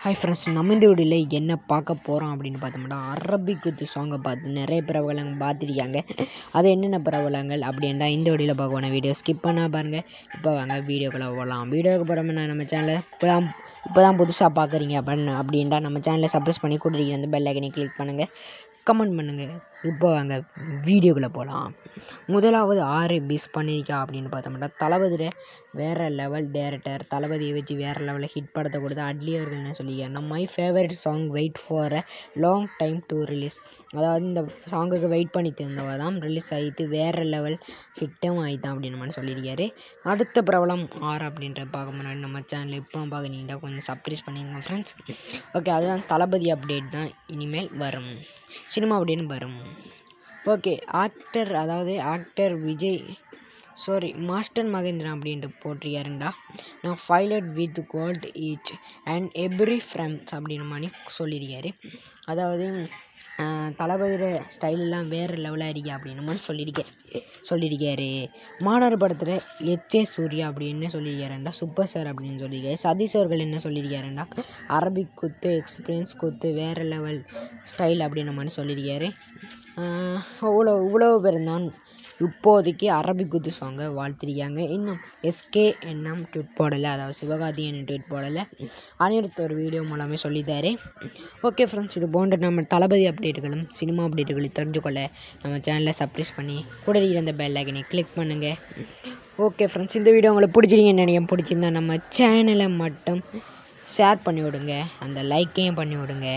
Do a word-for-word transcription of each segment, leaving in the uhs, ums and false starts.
Hi friends, நம்ம இந்த வீடியோவில் என்ன பார்க்க போகிறோம் அப்படின்னு பார்த்தோம்னா அரபிக் குத்து சாங்கை பார்த்து நிறைய பிரபலங்கள் பார்த்துருக்காங்க. அது என்னென்ன பிரபலங்கள் அப்படின்னு தான் இந்த வீடியோவில் பார்க்க போன வீடியோ ஸ்கிப் பண்ணால் பாருங்கள். இப்போ வாங்க வீடியோக்குள்ளே போகலாம். வீடியோக்கு போகிறோம்னா நம்ம சேனலை இப்போ தான் இப்போ தான் புதுசாக பார்க்குறீங்க அப்படின்னு அப்படின்ட்டா நம்ம சேனலை சப்ஸ்கிரைப் பண்ணி கொடுத்துருக்கீங்க. அந்த பெல் ஐக்கனை கிளிக் பண்ணுங்கள், கமெண்ட் பண்ணுங்கள். இப்போ வாங்க வீடியோக்குள்ளே போகலாம். முதலாவது ஆறு மிஸ் பண்ணியிருக்கா அப்படின்னு பார்த்தோம்னா தளபதியில் வேறு லெவல் டேரக்டர் தளபதியை வச்சு வேறு லெவலில் ஹிட் படத்தை கொடுத்து அட்லி அவர்கள் என்ன சொல்லியிருக்காருன்னா, my favourite song wait for a long time to release. அதாவது இந்த சாங்குக்கு வெயிட் பண்ணி தந்தவ தான் ரிலீஸ் ஆகிட்டு வேறு லெவல் ஹிட்டும் ஆகிட்டான் அப்படின்னு மாதிரி சொல்லியிருக்காரு. அடுத்த பிரபலம் ஆறு அப்படின்ற பார்க்க முன்னாடி நம்ம சேனல் இப்போ பார்க்குறீங்கன்னா கொஞ்சம் சப்ஸ்கிரைப் பண்ணிடுங்க ஃப்ரெண்ட்ஸ். ஓகே, அதுதான் தளபதி அப்டேட் தான் இனிமேல் வரும், சினிமா அப்படின்னு வரும். ஓகே, ஆக்டர் அதாவது actor Vijay sorry master Mahendran அப்படின்ட்டு போட்டிருக்காருண்டா. நான் pilot with gold each and every friends அப்படின்னு மாதிரி சொல்லியிருக்காரு. அதாவது தளபதியோட ஸ்டைலெலாம் வேறு லெவலாக இருக்கா அப்படின்னு மாதிரி சொல்லியிருக்கேன் சொல்லியிருக்காரு. மாணவர் படத்தில் எச்சே சூர்யா அப்படின்னு சொல்லியிருக்காருண்டா. சூப்பர் சார் அப்படின்னு சொல்லியிருக்காரு. சதீஷ் அவர்கள் என்ன சொல்லியிருக்காருண்டா, அரபிக் குத்து எக்ஸ்பீரியன்ஸ் குத்து வேறு லெவல் ஸ்டைல் அப்படின்ற மாதிரி சொல்லியிருக்காரு. இவ்வளோ இவ்வளோ பேர் தான் இப்போதைக்கு அரபிக் குத்து சாங்கை வாழ்த்திருக்காங்க. இன்னும் எஸ்கே என்னும் ட்வீட் போடலை, அதாவது சிவகார்த்தி என்ன ட்வீட் போடலை. அனிருத் ஒரு வீடியோ மூலமே சொல்லித்தாரு. ஓகே ஃப்ரெண்ட்ஸ், இது போன்ற நம்ம தளபதி அப்டேட்டுகளும் சினிமா அப்டேட்டுகளையும் தெரிஞ்சுக்கொள்ள நம்ம சேனலில் சப்ஸ்கிரைப் பண்ணி கூட இருந்த பெல் ஐக்கனை கிளிக் பண்ணுங்கள். ஓகே ஃப்ரெண்ட்ஸ், இந்த வீடியோ உங்களுக்கு பிடிச்சிருக்கீங்கன்னு நினைக்கிறேன். பிடிச்சிருந்தா நம்ம சேனலை மட்டும் ஷேர் பண்ணி விடுங்க, அந்த லைக்கையும் பண்ணி விடுங்க.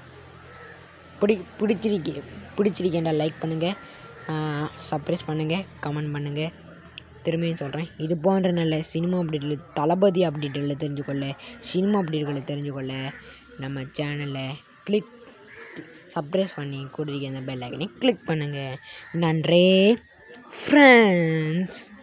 பிடி பிடிச்சிருக்கே பிடிச்சிருக்கேன்டா லைக் பண்ணுங்கள், சப்ஸ்கிரைப் பண்ணுங்கள், கமெண்ட் பண்ணுங்கள். திரும்பியும் சொல்கிறேன், இது போன்ற நல்ல சினிமா அப்டேட்டில் தளபதி அப்டேட்டுகளை தெரிஞ்சுக்கொள்ள சினிமா அப்டேட்டுகளை தெரிஞ்சுக்கொள்ள நம்ம சேனலை கிளிக் சப்ஸ்கிரைப் பண்ணி கொடுத்துருக்க அந்த பெல் ஐக்கனை கிளிக் பண்ணுங்கள். நன்றி ஃப்ரெண்ட்ஸ்.